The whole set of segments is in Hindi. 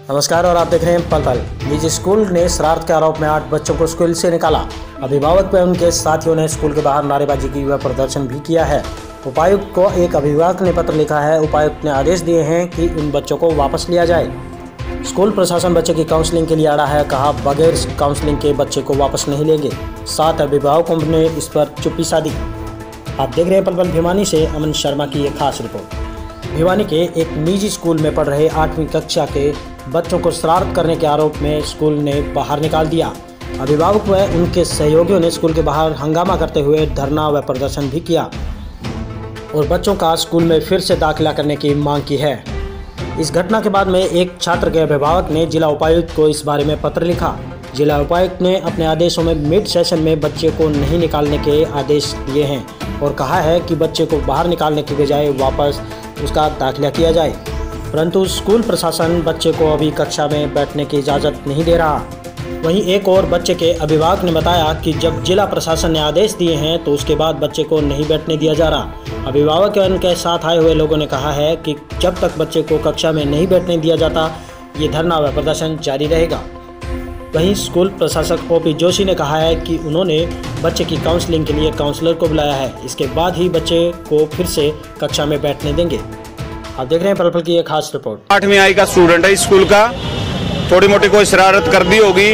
नमस्कार और आप देख रहे हैं पल पल। निजी स्कूल ने शरारत के आरोप में 8 बच्चों को स्कूल से निकाला। अभिभावक व उनके साथियों ने स्कूल के बाहर नारेबाजी की व प्रदर्शन भी किया है। उपायुक्त को एक अभिभावक ने पत्र लिखा है। उपायुक्त ने आदेश दिए हैं कि इन बच्चों को वापस लिया जाए। स्कूल प्रशासन बच्चे की काउंसलिंग के लिए अड़ा है। कहा, बगैर काउंसलिंग के बच्चे को वापस नहीं लेंगे। 7 अभिभावकों ने इस पर चुप्पी साधी। आप देख रहे हैं पल पल। भिवानी से अमन शर्मा की एक खास रिपोर्ट। भिवानी के एक निजी स्कूल में पढ़ रहे 8वीं कक्षा के बच्चों को शरारत करने के आरोप में स्कूल ने बाहर निकाल दिया। अभिभावक व उनके सहयोगियों ने स्कूल के बाहर हंगामा करते हुए धरना व प्रदर्शन भी किया और बच्चों का स्कूल में फिर से दाखिला करने की मांग की है। इस घटना के बाद में एक छात्र के अभिभावक ने जिला उपायुक्त को इस बारे में पत्र लिखा। जिला उपायुक्त ने अपने आदेशों में मिड सेशन में बच्चे को नहीं निकालने के आदेश दिए हैं और कहा है कि बच्चे को बाहर निकालने की बजाय वापस उसका दाखिला किया जाए, परंतु स्कूल प्रशासन बच्चे को अभी कक्षा में बैठने की इजाज़त नहीं दे रहा। वहीं एक और बच्चे के अभिभावक ने बताया कि जब जिला प्रशासन ने आदेश दिए हैं तो उसके बाद बच्चे को नहीं बैठने दिया जा रहा। अभिभावक और उनके साथ आए हुए लोगों ने कहा है कि जब तक बच्चे को कक्षा में नहीं बैठने दिया जाता, ये धरना व प्रदर्शन जारी रहेगा। वहीं स्कूल प्रशासक ओपी जोशी ने कहा है कि उन्होंने बच्चे की काउंसलिंग के लिए काउंसलर को बुलाया है। इसके बाद ही बच्चे को फिर से कक्षा में बैठने देंगे। आप देख रहे हैं पल की एक खास रिपोर्ट। 8वीं आई का स्टूडेंट है स्कूल का। थोड़ी मोटी कोई शरारत कर दी होगी,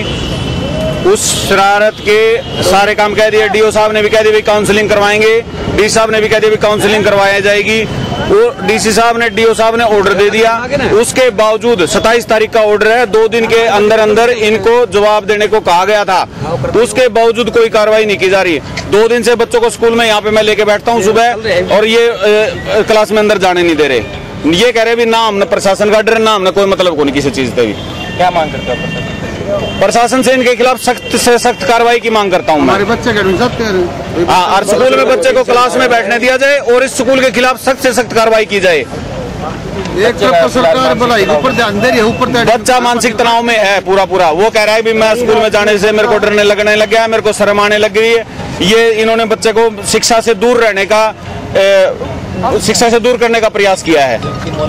उस शरारत के सारे काम कह दिए। डीओ साहब ने भी कह दिया काउंसलिंग करवाएंगे, डी साहब ने भी कह दिया काउंसलिंग करवाई जाएगी। वो डीसी साहब ने, डीओ साहब ने ऑर्डर दे दिया। उसके बावजूद 27 तारीख का ऑर्डर है, 2 दिन के अंदर अंदर इनको जवाब देने को कहा गया था। उसके बावजूद कोई कार्रवाई नहीं की जा रही। 2 दिन से बच्चों को स्कूल में यहाँ पे मैं लेके बैठता हूँ सुबह, और ये क्लास में अंदर जाने नहीं दे रहे। ये कह रहे भी ना हमने प्रशासन का डर, ना हमने कोई मतलब को नहीं किसी चीज से भी। क्या मांग करते हो प्रशासन से? इनके खिलाफ सख्त से सख्त कार्रवाई की मांग करता हूँ। हमारे बच्चे हर स्कूल में बच्चे को क्लास में बैठने दिया जाए और इस स्कूल के खिलाफ सख्त से सख्त कार्रवाई की जाए। एक सरकार ऊपर ध्यान दे रही है, ऊपर बच्चा मानसिक तनाव में है पूरा। वो कह रहा है भी मैं स्कूल में जाने से मेरे को डरने लगने लग गया है, मेरे को शर्म आने लग गई है। ये इन्होंने बच्चे को शिक्षा से दूर रहने का, शिक्षा से दूर करने का प्रयास किया है।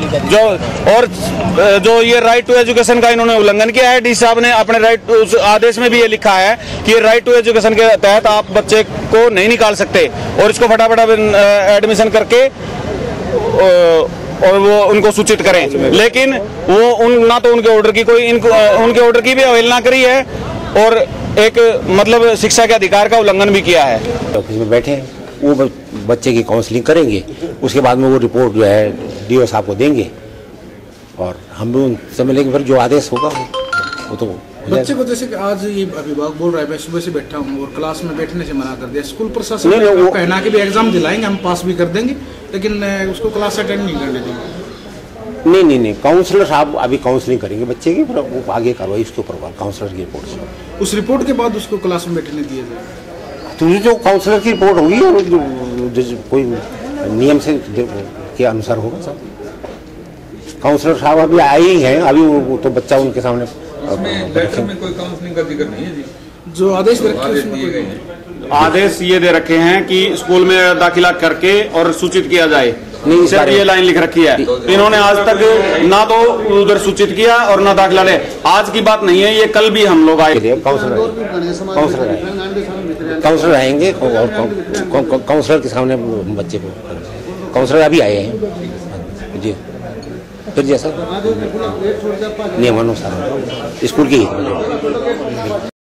जो ये राइट टू एजुकेशन का इन्होंने उल्लंघन किया है। डी साहब ने अपने राइट उस आदेश में भी ये लिखा है कि राइट टू एजुकेशन के तहत आप बच्चे को नहीं निकाल सकते और इसको फटाफट एडमिशन करके और वो उनको सूचित करें। लेकिन वो ना तो उनके ऑर्डर की कोई उनके ऑर्डर की भी अवहेलना करी है और एक मतलब शिक्षा के अधिकार का उल्लंघन भी किया है। ऑफिस में बैठे वो बच्चे की काउंसलिंग करेंगे, उसके बाद में वो रिपोर्ट जो है डीओ साहब को देंगे और हम भी उनसे मिलेंगे। फिर जो आदेश होगा वो तो बच्चे को, जैसे कि आज ये अभिभावक बोल रहा है मैं सुबह से बैठा हूँ और क्लास में बैठने से मना कर दिया। स्कूल प्रशासन ने वो कहना कि भी एग्जाम दिलाएंगे, हम पास भी कर देंगे, लेकिन उसको क्लास अटेंड नहीं करने देंगे। नहीं, काउंसलर साहब अभी काउंसलिंग करेंगे बच्चे की, वो आगे कार्रवाई उसके ऊपर काउंसलर की रिपोर्ट से। उस रिपोर्ट के बाद उसको क्लास में बैठने दिया जाए। तो जो काउंसलर की रिपोर्ट होगी और कोई नियम से के अनुसार होगा सब। काउंसलर साहब अभी आए ही हैं, अभी वो तो बच्चा उनके सामने में कोई काउंसलिंग का जिक्र नहीं है जी। जो आदेश आदेश ये दे रखे हैं कि स्कूल में दाखिला करके और सूचित किया जाए। नहीं, सिर्फ ये लाइन लिख रखी है। इन्होंने आज तक ना तो उधर सूचित किया और ना दाखिला ले। आज की बात नहीं है, ये कल भी हम लोग आए। काउंसलर आएंगे और काउंसलर के सामने बच्चे को, काउंसलर अभी आए हैं जी। फिर जैसा नियमानुसार स्कूल की